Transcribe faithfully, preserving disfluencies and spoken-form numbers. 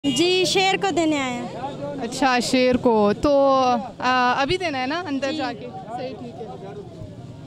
जी शेर को देने आए हैं। अच्छा शेर को, तो आ, अभी देना है ना अंदर जाके? सही, ठीक है।